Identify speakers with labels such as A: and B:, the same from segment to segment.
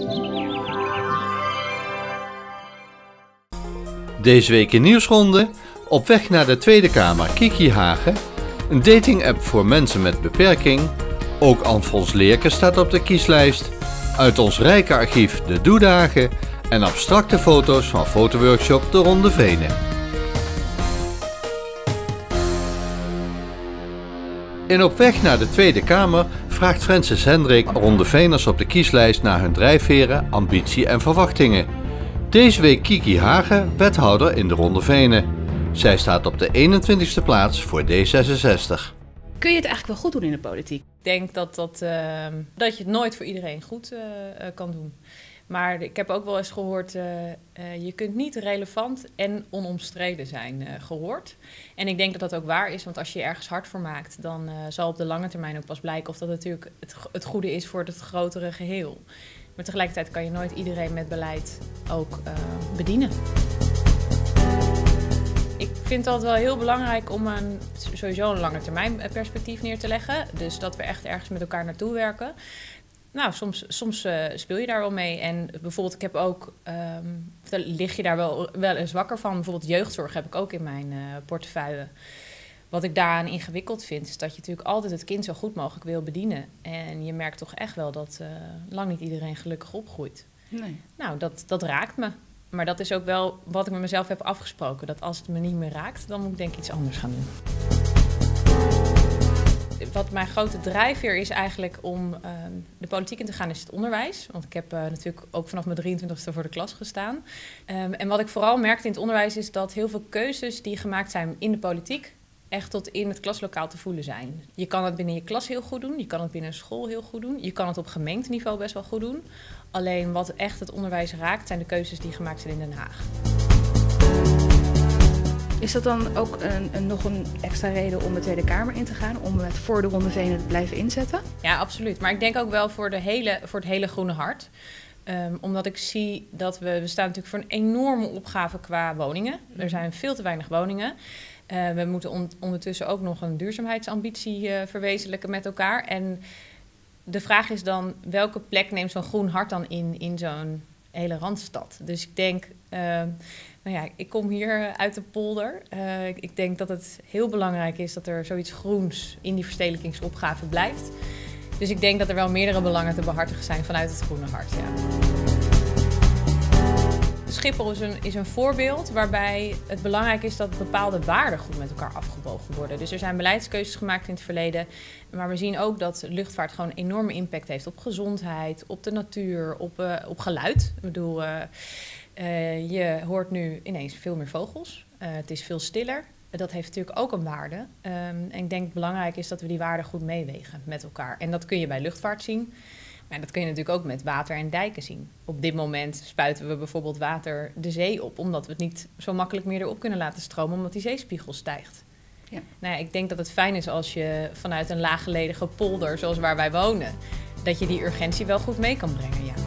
A: Deze week in Nieuwsronde, op weg naar de Tweede Kamer Kiki Hagen, een dating-app voor mensen met beperking, ook Anfons Leerke staat op de kieslijst, uit ons rijke archief de Doedagen en abstracte foto's van fotoworkshop De Ronde Venen. In Op weg naar de Tweede Kamer vraagt Francis Hendrik Ronde Veners op de kieslijst naar hun drijfveren, ambitie en verwachtingen. Deze week Kiki Hagen, wethouder in de Ronde Venen. Zij staat op de 21ste plaats voor D66.
B: Kun je het eigenlijk wel goed doen in de politiek?
C: Ik denk dat je het nooit voor iedereen goed kan doen. Maar ik heb ook wel eens gehoord, je kunt niet relevant en onomstreden zijn gehoord. En ik denk dat dat ook waar is, want als je je ergens hard voor maakt, dan zal op de lange termijn ook pas blijken of dat natuurlijk het goede is voor het grotere geheel. Maar tegelijkertijd kan je nooit iedereen met beleid ook bedienen. Ik vind het altijd wel heel belangrijk om sowieso een langetermijn perspectief neer te leggen. Dus dat we echt ergens met elkaar naartoe werken. Nou, soms speel je daar wel mee. En bijvoorbeeld, ik heb ook, lig je daar wel eens wakker van. Bijvoorbeeld jeugdzorg heb ik ook in mijn portefeuille. Wat ik daaraan ingewikkeld vind, is dat je natuurlijk altijd het kind zo goed mogelijk wil bedienen. En je merkt toch echt wel dat lang niet iedereen gelukkig opgroeit.
B: Nee.
C: Nou, dat raakt me. Maar dat is ook wel wat ik met mezelf heb afgesproken. Dat als het me niet meer raakt, dan moet ik denk ik iets anders gaan doen. Wat mijn grote drijfveer is eigenlijk om de politiek in te gaan, is het onderwijs. Want ik heb natuurlijk ook vanaf mijn 23e voor de klas gestaan. En wat ik vooral merkte in het onderwijs is dat heel veel keuzes die gemaakt zijn in de politiek echt tot in het klaslokaal te voelen zijn. Je kan het binnen je klas heel goed doen, je kan het binnen een school heel goed doen, je kan het op gemeenteniveau best wel goed doen. Alleen wat echt het onderwijs raakt, zijn de keuzes die gemaakt zijn in Den Haag.
B: Is dat dan ook nog een extra reden om de Tweede Kamer in te gaan? Om het voor de Ronde Venen te blijven inzetten?
C: Ja, absoluut. Maar ik denk ook wel voor het hele groene hart. Omdat ik zie dat we staan natuurlijk voor een enorme opgave qua woningen. Er zijn veel te weinig woningen. We moeten ondertussen ook nog een duurzaamheidsambitie verwezenlijken met elkaar. En de vraag is dan, welke plek neemt zo'n groen hart dan in zo'n hele randstad? Dus ik denk, ik kom hier uit de polder. Ik denk dat het heel belangrijk is dat er zoiets groens in die verstedelijkingsopgave blijft. Dus ik denk dat er wel meerdere belangen te behartigen zijn vanuit het groene hart. Ja. Schiphol is een voorbeeld waarbij het belangrijk is dat bepaalde waarden goed met elkaar afgewogen worden. Dus er zijn beleidskeuzes gemaakt in het verleden. Maar we zien ook dat luchtvaart gewoon een enorme impact heeft op gezondheid, op de natuur, op geluid. Ik bedoel, je hoort nu ineens veel meer vogels. Het is veel stiller. Dat heeft natuurlijk ook een waarde. En ik denk dat het belangrijk is dat we die waarden goed meewegen met elkaar. En dat kun je bij luchtvaart zien. Maar dat kun je natuurlijk ook met water en dijken zien. Op dit moment spuiten we bijvoorbeeld water de zee op, omdat we het niet zo makkelijk meer erop kunnen laten stromen, omdat die zeespiegel stijgt. Ja. Nou ja, ik denk dat het fijn is als je vanuit een laaggelegen polder, zoals waar wij wonen, dat je die urgentie wel goed mee kan brengen. Ja.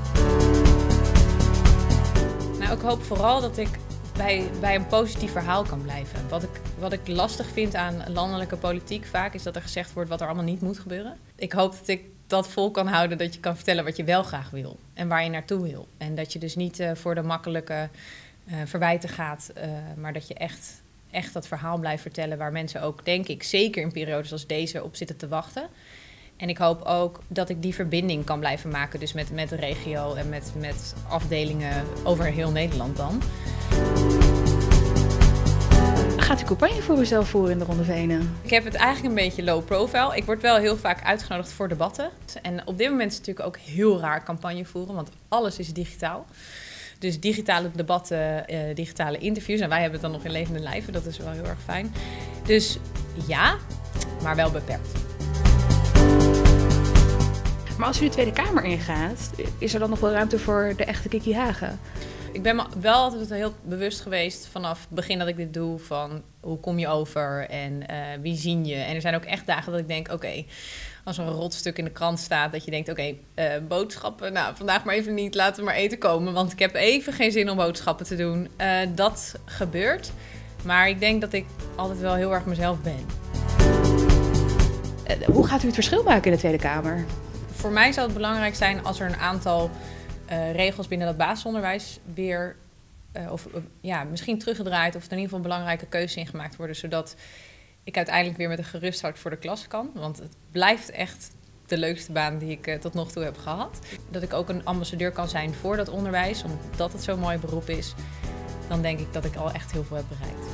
C: Nou, ik hoop vooral dat ik bij een positief verhaal kan blijven. Wat ik lastig vind aan landelijke politiek vaak, is dat er gezegd wordt wat er allemaal niet moet gebeuren. Ik hoop dat ik dat vol kan houden, dat je kan vertellen wat je wel graag wil en waar je naartoe wil. En dat je dus niet voor de makkelijke verwijten gaat, maar dat je echt dat verhaal blijft vertellen waar mensen ook, denk ik, zeker in periodes als deze op zitten te wachten. En ik hoop ook dat ik die verbinding kan blijven maken, dus met de regio en met afdelingen over heel Nederland dan.
B: Gaat u campagne voor uzelf voeren in de Ronde Venen?
C: Ik heb het eigenlijk een beetje low profile. Ik word wel heel vaak uitgenodigd voor debatten. En op dit moment is het natuurlijk ook heel raar campagne voeren, want alles is digitaal. Dus digitale debatten, digitale interviews. En wij hebben het dan nog in levende lijven, dat is wel heel erg fijn. Dus ja, maar wel beperkt.
B: Maar als u de Tweede Kamer ingaat, is er dan nog wel ruimte voor de echte Kiki Hagen?
C: Ik ben me wel altijd heel bewust geweest vanaf het begin dat ik dit doe van hoe kom je over en wie zien je. En er zijn ook echt dagen dat ik denk, oké, als er een rotstuk in de krant staat, dat je denkt, oké, boodschappen, nou vandaag maar even niet, laten we maar eten komen, want ik heb even geen zin om boodschappen te doen. Dat gebeurt, maar ik denk dat ik altijd wel heel erg mezelf ben.
B: Hoe gaat u het verschil maken in de Tweede Kamer?
C: Voor mij zou het belangrijk zijn als er een aantal regels binnen dat basisonderwijs weer misschien teruggedraaid of er in ieder geval belangrijke keuzes in gemaakt worden, zodat ik uiteindelijk weer met een gerust hart voor de klas kan. Want het blijft echt de leukste baan die ik tot nog toe heb gehad. Dat ik ook een ambassadeur kan zijn voor dat onderwijs, omdat het zo'n mooi beroep is. Dan denk ik dat ik al echt heel veel heb bereikt.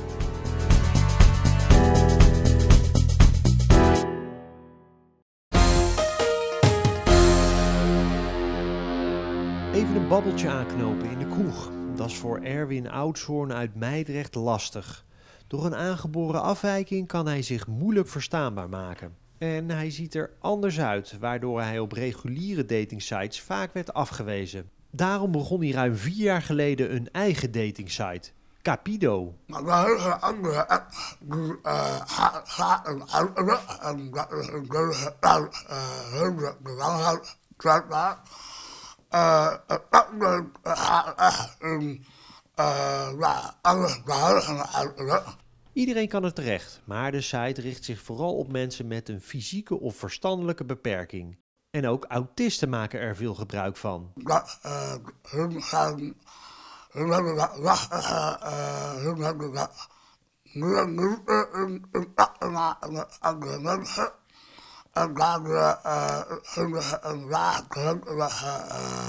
D: Even een babbeltje aanknopen in de kroeg. Dat is voor Erwin Oudshoorn uit Meidrecht lastig. Door een aangeboren afwijking kan hij zich moeilijk verstaanbaar maken. En hij ziet er anders uit, waardoor hij op reguliere datingsites vaak werd afgewezen. Daarom begon hij ruim 4 jaar geleden een eigen datingsite, Capido.
E: Maar dat is een andere app die gaat een oudere en dat is een keuze uit heel belangrijk. Het platform gaat echt in alles behalve een oudere.
D: Iedereen kan er terecht, maar de site richt zich vooral op mensen met een fysieke of verstandelijke beperking. En ook autisten maken er veel gebruik van.
E: Dat hun hebben dat lastige, hun hebben dat moeite in contact te maken met andere mensen. En daardoor hun een laag drempelige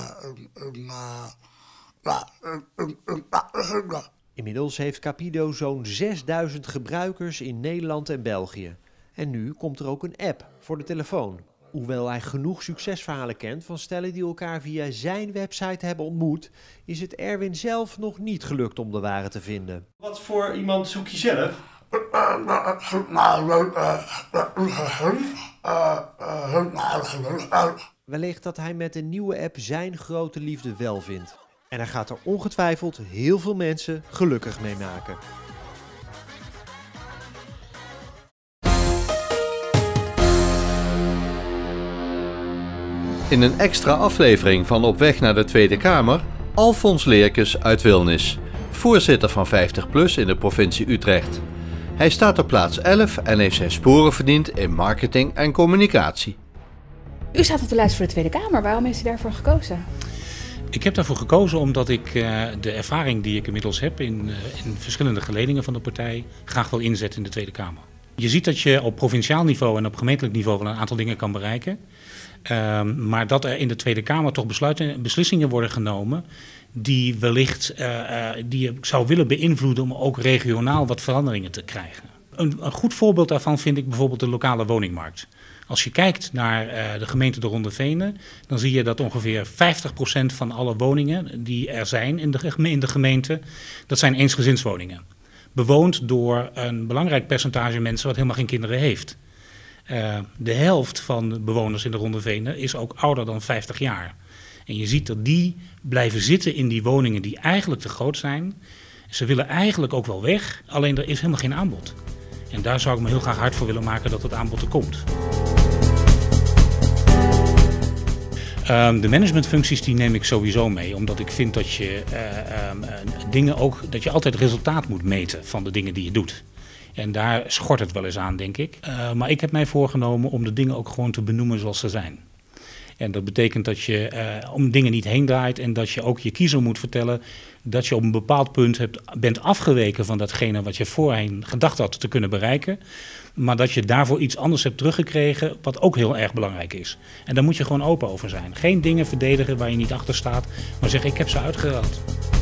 E: in contact te vinden.
D: Inmiddels heeft Capido zo'n 6000 gebruikers in Nederland en België. En nu komt er ook een app voor de telefoon. Hoewel hij genoeg succesverhalen kent van stellen die elkaar via zijn website hebben ontmoet, is het Erwin zelf nog niet gelukt om de ware te vinden. Wat voor iemand zoek je zelf? Wellicht dat hij met de nieuwe app zijn grote liefde wel vindt. En hij gaat er ongetwijfeld heel veel mensen gelukkig mee maken.
A: In een extra aflevering van Op weg naar de Tweede Kamer, Alfons Leerkes uit Wilnis, voorzitter van 50PLUS in de provincie Utrecht. Hij staat op plaats 11 en heeft zijn sporen verdiend in marketing en communicatie.
B: U staat op de lijst voor de Tweede Kamer. Waarom heeft u daarvoor gekozen?
F: Ik heb daarvoor gekozen omdat ik de ervaring die ik inmiddels heb in verschillende geledingen van de partij graag wil inzetten in de Tweede Kamer. Je ziet dat je op provinciaal niveau en op gemeentelijk niveau wel een aantal dingen kan bereiken. Maar dat er in de Tweede Kamer toch beslissingen worden genomen die wellicht die je zou willen beïnvloeden om ook regionaal wat veranderingen te krijgen. Een goed voorbeeld daarvan vind ik bijvoorbeeld de lokale woningmarkt. Als je kijkt naar de gemeente de Ronde Venen, dan zie je dat ongeveer 50% van alle woningen die er zijn in de gemeente, dat zijn eensgezinswoningen. Bewoond door een belangrijk percentage mensen wat helemaal geen kinderen heeft. De helft van de bewoners in de Ronde Venen is ook ouder dan 50 jaar. En je ziet dat die blijven zitten in die woningen die eigenlijk te groot zijn. Ze willen eigenlijk ook wel weg, alleen er is helemaal geen aanbod. En daar zou ik me heel graag hard voor willen maken dat het aanbod er komt. De managementfuncties die neem ik sowieso mee, omdat ik vind dat je dat je altijd resultaat moet meten van de dingen die je doet. En daar schort het wel eens aan, denk ik. Maar ik heb mij voorgenomen om de dingen ook gewoon te benoemen zoals ze zijn. En dat betekent dat je om dingen niet heen draait en dat je ook je kiezer moet vertellen dat je op een bepaald punt bent afgeweken van datgene wat je voorheen gedacht had te kunnen bereiken. Maar dat je daarvoor iets anders hebt teruggekregen wat ook heel erg belangrijk is. En daar moet je gewoon open over zijn. Geen dingen verdedigen waar je niet achter staat, maar zeggen ik heb ze uitgehaald.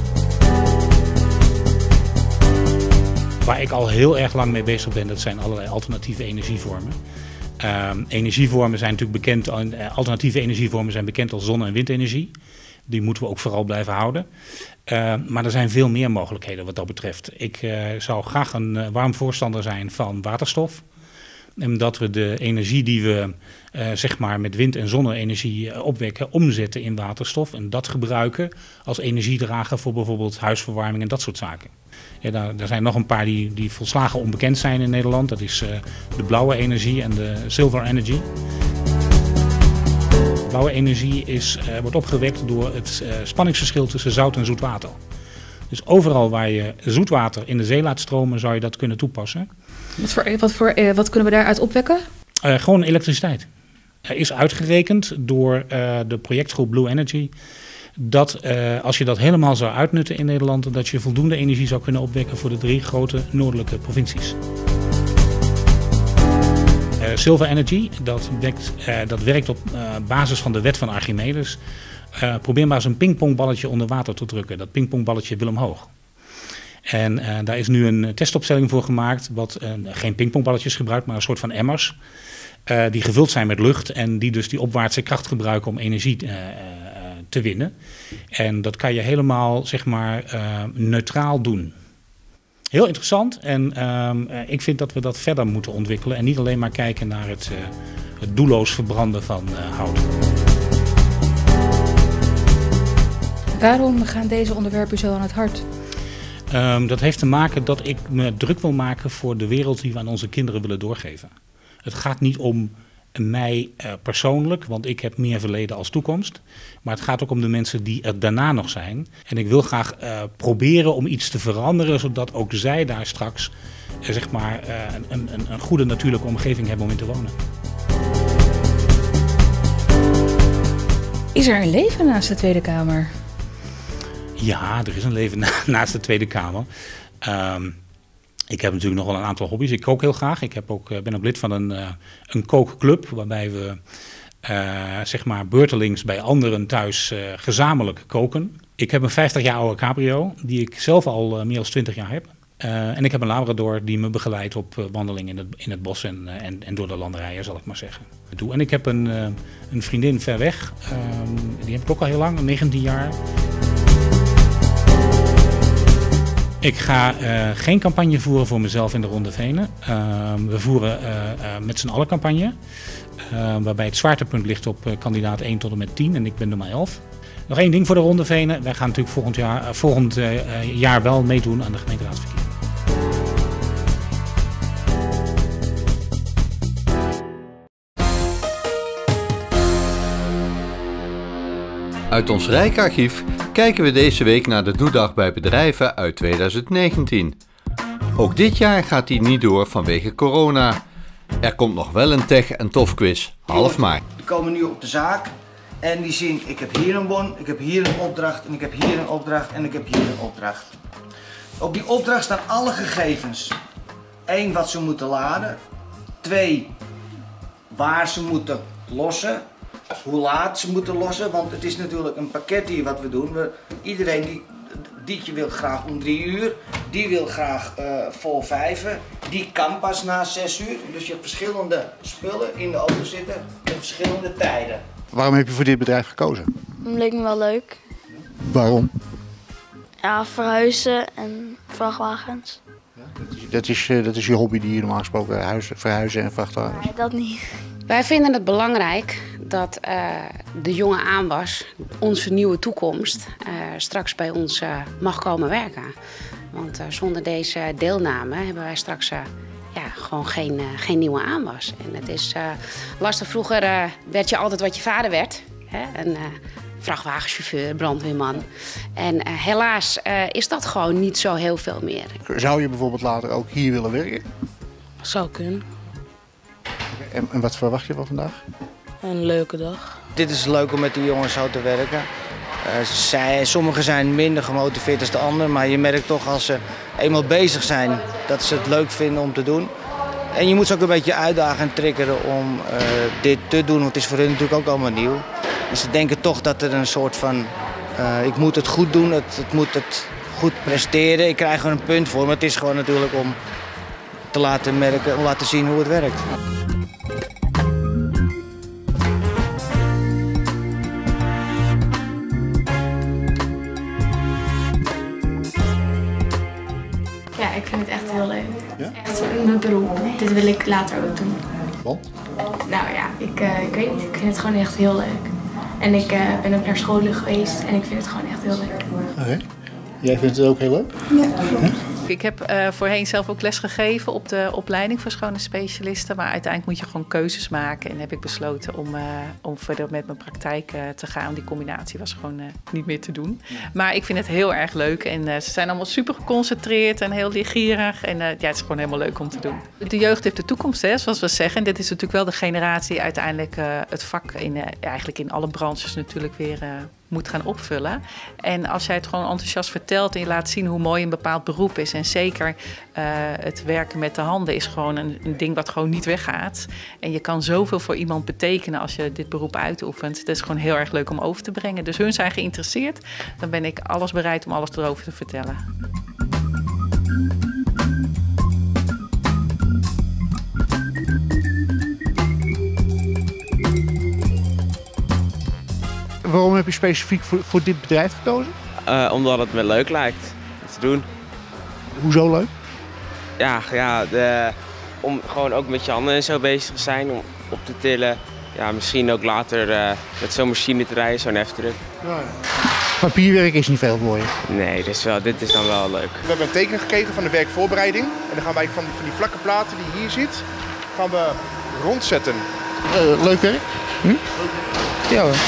F: Waar ik al heel erg lang mee bezig ben, dat zijn allerlei alternatieve energievormen. Energievormen zijn natuurlijk bekend, alternatieve energievormen zijn bekend als zonne- en windenergie. Die moeten we ook vooral blijven houden. Maar er zijn veel meer mogelijkheden wat dat betreft. Ik zou graag een warm voorstander zijn van waterstof. En dat we de energie die we zeg maar met wind- en zonne-energie opwekken, omzetten in waterstof. En dat gebruiken als energiedrager voor bijvoorbeeld huisverwarming en dat soort zaken. Ja, er zijn nog een paar die volslagen onbekend zijn in Nederland. Dat is de blauwe energie en de silver energy. Blauwe energie wordt opgewekt door het spanningsverschil tussen zout en zoet water. Dus overal waar je zoet water in de zee laat stromen, zou je dat kunnen toepassen.
B: Wat kunnen we daaruit opwekken?
F: Gewoon elektriciteit. Er is uitgerekend door de projectgroep Blue Energy dat als je dat helemaal zou uitnutten in Nederland, dat je voldoende energie zou kunnen opwekken voor de 3 grote noordelijke provincies. Silver Energy, dat werkt op basis van de wet van Archimedes. Probeer maar eens een pingpongballetje onder water te drukken. Dat pingpongballetje wil omhoog. En daar is nu een testopstelling voor gemaakt, wat geen pingpongballetjes gebruikt, maar een soort van emmers. Die gevuld zijn met lucht en die dus die opwaartse kracht gebruiken om energie te winnen. En dat kan je helemaal, zeg maar, neutraal doen. Heel interessant en ik vind dat we dat verder moeten ontwikkelen en niet alleen maar kijken naar het doelloos verbranden van hout.
B: Waarom gaan deze onderwerpen zo aan het hart?
F: Dat heeft te maken dat ik me druk wil maken voor de wereld die we aan onze kinderen willen doorgeven. Het gaat niet om mij persoonlijk, want ik heb meer verleden als toekomst. Maar het gaat ook om de mensen die er daarna nog zijn. En ik wil graag proberen om iets te veranderen, zodat ook zij daar straks zeg maar, een goede natuurlijke omgeving hebben om in te wonen.
B: Is er een leven naast de Tweede Kamer?
F: Ja, er is een leven naast de Tweede Kamer. Ik heb natuurlijk nog wel een aantal hobby's. Ik kook heel graag. Ik ben ook lid van een kookclub waarbij we zeg maar beurtelings bij anderen thuis gezamenlijk koken. Ik heb een 50 jaar oude cabrio die ik zelf al meer dan 20 jaar heb. En ik heb een labrador die me begeleidt op wandelingen in het bos en door de landerijen, zal ik maar zeggen. En ik heb een vriendin ver weg. Die heb ik ook al heel lang, 19 jaar. Ik ga geen campagne voeren voor mezelf in de Ronde Venen. We voeren met z'n allen campagne. Waarbij het zwaartepunt ligt op kandidaat 1 tot en met 10 en ik ben nummer 11. Nog één ding voor de Ronde Venen. Wij gaan natuurlijk volgend jaar wel meedoen aan de gemeenteraadsverkiezingen.
A: Uit ons rijke archief kijken we deze week naar de Doedag bij bedrijven uit 2019. Ook dit jaar gaat die niet door vanwege corona. Er komt nog wel een tech- en tofquiz, half maart.
G: Die komen nu op de zaak en die zien, ik heb hier een bon, ik heb hier een opdracht en ik heb hier een opdracht en ik heb hier een opdracht. Op die opdracht staan alle gegevens. 1, wat ze moeten laden. 2, waar ze moeten lossen. Hoe laat ze moeten lossen, want het is natuurlijk een pakket hier wat we doen. Iedereen Dietje wil graag om 3 uur, die wil graag voor 5, die kan pas na 6 uur. Dus je hebt verschillende spullen in de auto zitten op verschillende tijden.
H: Waarom heb je voor dit bedrijf gekozen?
I: Dat leek me wel leuk.
H: Waarom?
I: Ja, verhuizen en vrachtwagens.
H: Dat is je hobby die je normaal gesproken verhuizen en vrachtwagens?
I: Nee, dat niet.
J: Wij vinden het belangrijk dat de jonge aanwas, onze nieuwe toekomst, straks bij ons mag komen werken. Want zonder deze deelname hebben wij straks gewoon geen nieuwe aanwas. En het is lastig. Vroeger werd je altijd wat je vader werd. Hè? Een vrachtwagenchauffeur, brandweerman. En helaas is dat gewoon niet zo heel veel meer.
H: Zou je bijvoorbeeld later ook hier willen werken?
K: Zou kunnen.
H: En wat verwacht je van vandaag?
K: Een leuke dag.
G: Dit is leuk om met die jongens zo te werken. Sommigen zijn minder gemotiveerd dan de anderen, maar je merkt toch als ze eenmaal bezig zijn dat ze het leuk vinden om te doen. En je moet ze ook een beetje uitdagen en triggeren om dit te doen, want het is voor hun natuurlijk ook allemaal nieuw. En ze denken toch dat er een soort van, ik moet het goed doen, het moet het goed presteren. Ik krijg er een punt voor, maar het is gewoon natuurlijk om te laten merken, om laten zien hoe het werkt.
L: Ja, ik vind het echt heel leuk.
H: Ja?
L: Echt mijn beroep. Dit wil ik later ook doen.
H: Want?
L: Nou ja, ik weet niet. Ik vind het gewoon echt heel leuk. En ik ben ook naar scholen geweest en ik vind het gewoon echt heel leuk.
H: Oké. Jij vindt het ook heel leuk?
L: Ja.
M: Ik heb voorheen zelf ook les gegeven op de opleiding voor schone specialisten. Maar uiteindelijk moet je gewoon keuzes maken. En heb ik besloten om verder met mijn praktijk te gaan. Die combinatie was gewoon niet meer te doen. Ja. Maar ik vind het heel erg leuk. En ze zijn allemaal super geconcentreerd en heel leergierig. En het is gewoon helemaal leuk om te doen. De jeugd heeft de toekomst, hè, zoals we zeggen. En dit is natuurlijk wel de generatie die uiteindelijk het vak eigenlijk in alle branches natuurlijk weer moet gaan opvullen. En als jij het gewoon enthousiast vertelt en je laat zien hoe mooi een bepaald beroep is. En zeker het werken met de handen is gewoon een ding wat gewoon niet weggaat. En je kan zoveel voor iemand betekenen als je dit beroep uitoefent. Het is gewoon heel erg leuk om over te brengen. Dus hun zijn geïnteresseerd. Dan ben ik alles bereid om alles erover te vertellen.
H: Waarom heb je specifiek voor dit bedrijf gekozen?
N: Omdat het me leuk lijkt te doen.
H: Hoezo leuk?
N: Om gewoon ook met je handen en zo bezig te zijn, om op te tillen. Ja, misschien ook later met zo'n machine te rijden, zo'n heftruck.
H: Ja. Papierwerk is niet veel voor je?
N: Nee, dit is dan wel leuk.
O: We hebben een tekening gekregen van de werkvoorbereiding. En dan gaan wij van die vlakke platen die je hier ziet, gaan we rondzetten.
H: Leuk werk? Hm? Ja hoor.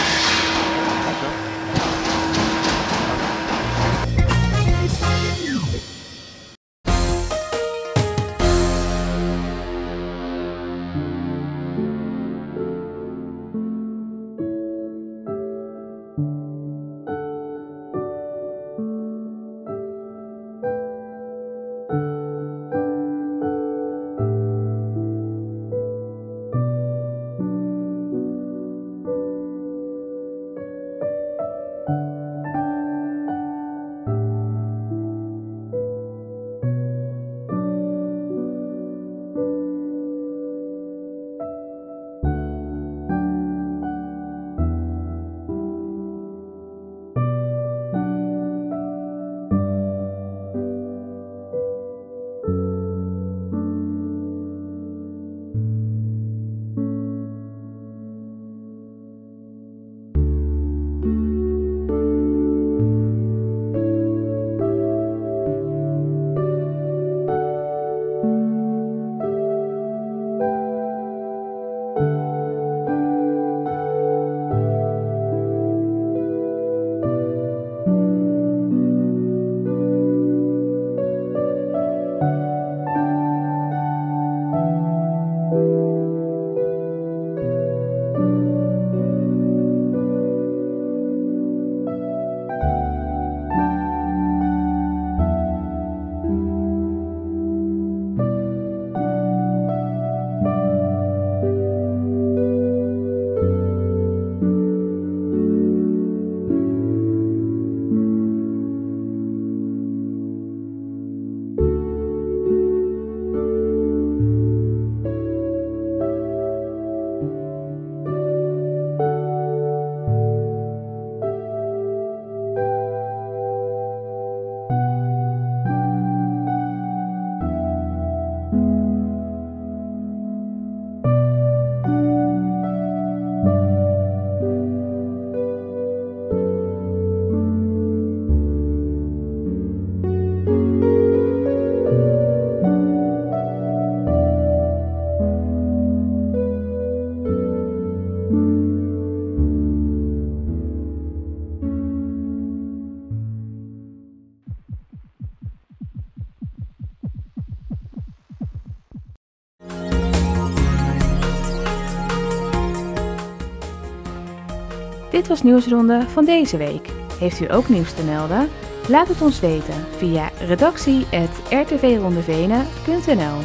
B: Dit was Nieuwsronde van deze week. Heeft u ook nieuws te melden? Laat het ons weten via redactie@rtvrondevenen.nl.